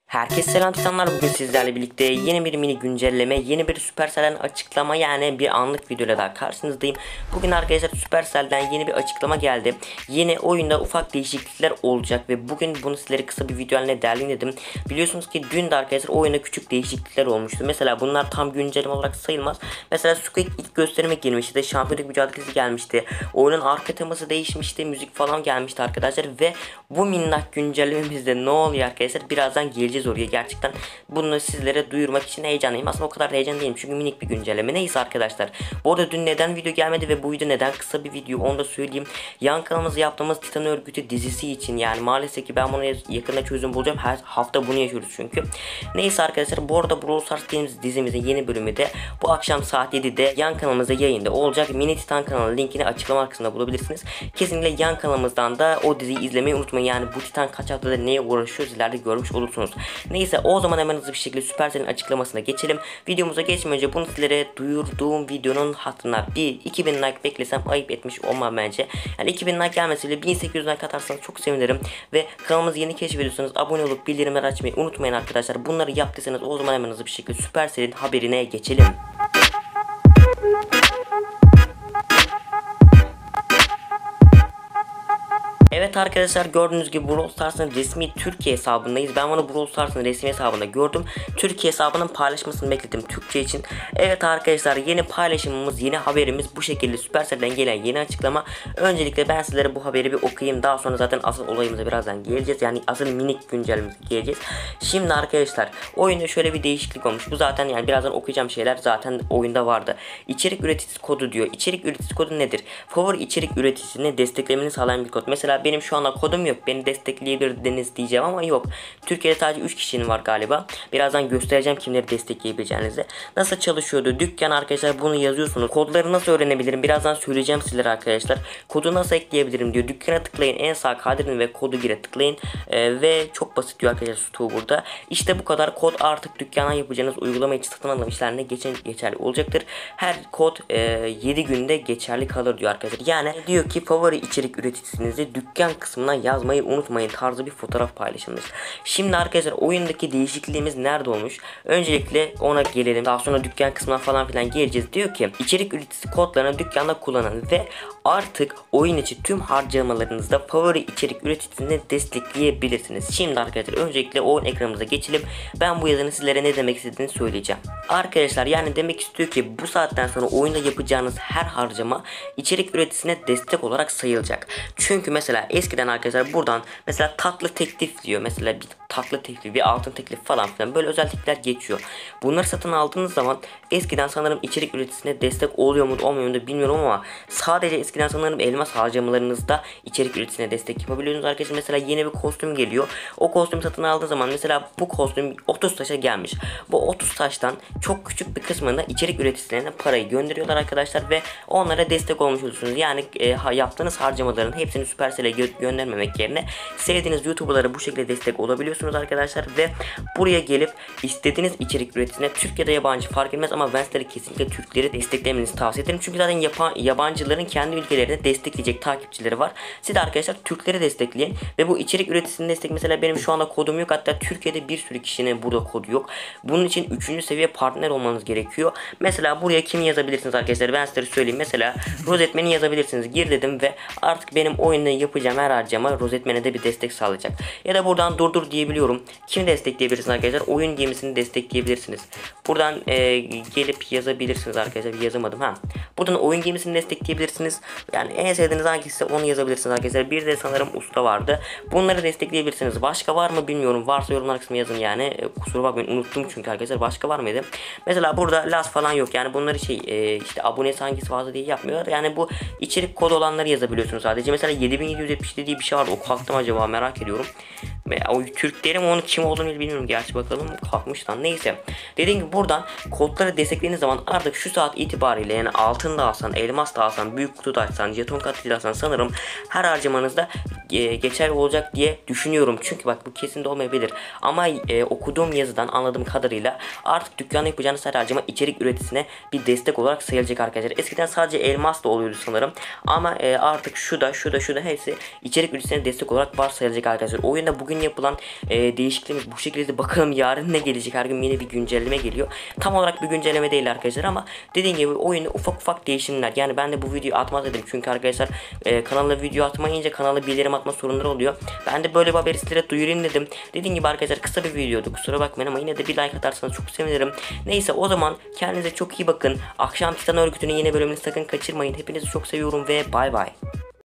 Herkese selam Titanlar, bugün sizlerle birlikte yeni bir mini güncelleme, yeni bir Supercell'den açıklama, yani bir anlık videoyla daha karşınızdayım. Bugün arkadaşlar Supercell'den yeni bir açıklama geldi. Yeni oyunda ufak değişiklikler olacak ve bugün bunu sizlere kısa bir video haline derledim. Biliyorsunuz ki dün de arkadaşlar oyunda küçük değişiklikler olmuştu. Mesela bunlar tam güncelleme olarak sayılmaz. Mesela Squid ilk gösterime girmişti de şampiyonluk mücadelesi gelmişti. Oyunun arka teması değişmişti, müzik falan gelmişti arkadaşlar ve bu minnak güncellememizde ne oluyor arkadaşlar, birazdan geleceğiz oraya. Gerçekten bunu sizlere duyurmak için heyecanlıyım. Aslında o kadar da heyecan değilim çünkü minik bir güncelleme. Neyse arkadaşlar. Bu arada dün neden video gelmedi ve bu video neden kısa bir video, onu da söyleyeyim. Yan kanalımızda yaptığımız Titan Örgütü dizisi için, yani maalesef ki ben buna yakında çözüm bulacağım. Her hafta bunu yaşıyoruz çünkü. Neyse arkadaşlar, bu arada Brawl Stars dizimizin yeni bölümü de bu akşam saat 7'de yan kanalımızda yayında olacak. Mini Titan kanalı linkini açıklama kısmında bulabilirsiniz. Kesinlikle yan kanalımızdan da o diziyi izlemeyi unutmayın. Yani bu Titan kaç haftada neye uğraşıyoruz ileride görmüş olursunuz. Neyse, o zaman hemen hızlı bir şekilde Supercell'in açıklamasına geçelim. Videomuza geçmeden önce bunu sizlere duyurduğum videonun hatırına 2000 like beklesem ayıp etmiş olmam bence. Yani 2000 like gelmesiyle 1800 like atarsanız çok sevinirim. Ve kanalımızı yeni keşfediyorsanız abone olup bildirimleri açmayı unutmayın arkadaşlar. Bunları yaptıysanız o zaman hemen hızlı bir şekilde Supercell'in haberine geçelim. Evet arkadaşlar, gördüğünüz gibi Brawl Stars'ın resmi Türkiye hesabındayız. Ben bunu Brawl Stars'ın resmi hesabında gördüm. Türkiye hesabının paylaşmasını bekledim Türkçe için. Evet arkadaşlar, yeni paylaşımımız, yeni haberimiz bu şekilde. Supercell'den gelen yeni açıklama. Öncelikle ben sizlere bu haberi bir okuyayım. Daha sonra zaten asıl olayımıza birazdan geleceğiz. Yani asıl minik güncellememize geleceğiz. Şimdi arkadaşlar, oyunda şöyle bir değişiklik olmuş. Bu zaten yani birazdan okuyacağım şeyler zaten oyunda vardı. İçerik üreticisi kodu diyor. İçerik üreticisi kodu nedir? Favori içerik üreticisini desteklemeni sağlayan bir kod. Mesela benim şu anda kodum yok. Beni destekleyebilirdiniz diyeceğim ama yok. Türkiye'de sadece 3 kişinin var galiba. Birazdan göstereceğim kimleri destekleyebileceğinizi. Nasıl çalışıyordu? Dükkan arkadaşlar, bunu yazıyorsunuz. Kodları nasıl öğrenebilirim? Birazdan söyleyeceğim sizlere arkadaşlar. Kodu nasıl ekleyebilirim diyor. Dükkana tıklayın. En sağ kaydedin ve kodu gire tıklayın. Ve çok basit diyor arkadaşlar stoğu burada. İşte bu kadar. Kod artık dükkana yapacağınız uygulama için satın alım işlerine geçerli olacaktır. Her kod 7 günde geçerli kalır diyor arkadaşlar. Yani diyor ki favori içerik üreticisinizi dükkan kısmına yazmayı unutmayın tarzı bir fotoğraf paylaşılmış. Şimdi arkadaşlar, oyundaki değişikliğimiz nerede olmuş? Öncelikle ona gelelim. Daha sonra dükkan kısmına falan filan geleceğiz. Diyor ki içerik üreticisi kodlarını dükkanda kullanın ve artık oyun içi tüm harcamalarınızda favori içerik üreticisini destekleyebilirsiniz. Şimdi arkadaşlar, öncelikle oyun ekranımıza geçelim. Ben bu yazının sizlere ne demek istediğini söyleyeceğim. Arkadaşlar, yani demek istiyor ki bu saatten sonra oyunda yapacağınız her harcama içerik üreticisine destek olarak sayılacak. Çünkü mesela eskiden arkadaşlar buradan mesela tatlı teklif diyor. Mesela bir tatlı teklif, bir altın teklif falan filan böyle özellikler geçiyor. Bunları satın aldığınız zaman eskiden sanırım içerik üreticisine destek oluyor mu olmuyor mu da bilmiyorum ama sadece eskiden sanırım elmas harcamalarınızda içerik üreticisine destek yapabiliyorsunuz arkadaşlar. Mesela yeni bir kostüm geliyor. O kostüm satın aldığı zaman mesela bu kostüm 30 taşa gelmiş. Bu 30 taştan çok küçük bir kısmında içerik üreticilerine parayı gönderiyorlar arkadaşlar ve onlara destek olmuş oluyorsunuz. Yani yaptığınız harcamaların hepsini Supercell'e göndermemek yerine sevdiğiniz YouTuber'lara bu şekilde destek olabiliyorsunuz arkadaşlar ve buraya gelip istediğiniz içerik üreticisine Türk ya da yabancı fark etmez ama ben sizlere kesinlikle Türkleri desteklemenizi tavsiye ederim. Çünkü zaten yabancıların kendi ülkelerine destekleyecek takipçileri var. Siz de arkadaşlar Türkleri destekleyin ve bu içerik üreticisini destek, mesela benim şu anda kodum yok, hatta Türkiye'de bir sürü kişinin burada kodu yok. Bunun için 3. seviye partner olmanız gerekiyor. Mesela buraya kimi yazabilirsiniz arkadaşlar, ben size söyleyeyim. Mesela Rozetmen'i yazabilirsiniz. Gir dedim ve artık benim oyunda yapacağım her harcama Rozetmen'e de bir destek sağlayacak. Ya da buradan durdur diyebiliyorum. Kimi destekleyebilirsiniz arkadaşlar? Oyun gemisini destekleyebilirsiniz. Buradan gelip yazabilirsiniz arkadaşlar. Yazamadım ha. Buradan oyun gemisini destekleyebilirsiniz. Yani en sevdiğiniz hangisi onu yazabilirsiniz arkadaşlar. Bir de sanırım usta vardı. Bunları destekleyebilirsiniz. Başka var mı bilmiyorum. Varsa yorumlar kısmına yazın yani. Kusura bakmayın, unuttum çünkü arkadaşlar. Başka var mıydı? Mesela burada las falan yok. Yani bunları işte abonesi hangisi fazla diye yapmıyorlar. Yani bu içerik kodu olanları yazabiliyorsunuz sadece. Mesela 7770 dediği bir şey vardı. O kalktı mı acaba, merak ediyorum. O Türk derim, onun kim olduğunu bilmiyorum. Gerçi bakalım, kalkmış lan. Neyse. Dediğim gibi buradan kodları desteklediğiniz zaman artık şu saat itibariyle, yani altın da alsan, elmas da alsan, büyük kutu da açsan, jeton katlı da alsan sanırım her harcamanızda geçerli olacak diye düşünüyorum. Çünkü bak, bu kesin de olmayabilir. Ama okuduğum yazıdan anladığım kadarıyla artık dükkanda yapacağınız her harcama içerik üreticisine bir destek olarak sayılacak arkadaşlar. Eskiden sadece elmas da oluyordu sanırım. Ama artık şu da hepsi içerik üreticisine destek olarak varsayılacak arkadaşlar. Oyunda bugün yapılan değişikliğimiz bu şekilde. Bakalım yarın ne gelecek. Her gün yine bir güncelleme geliyor. Tam olarak bir güncelleme değil arkadaşlar ama dediğim gibi oyunda ufak ufak değişimler. Yani ben de bu videoyu atmaz dedim. Çünkü arkadaşlar kanala video atmayınca kanala bildirim atma sorunları oluyor. Ben de böyle bir haberi sizlere duyurayım dedim. Dediğim gibi arkadaşlar kısa bir videoydu. Kusura bakmayın ama yine de bir like atarsanız çok sevinirim. Neyse o zaman kendinize çok iyi bakın. Akşam Titan Örgütü'nün yeni bölümünü sakın kaçırmayın. Hepinizi çok seviyorum ve bay bay.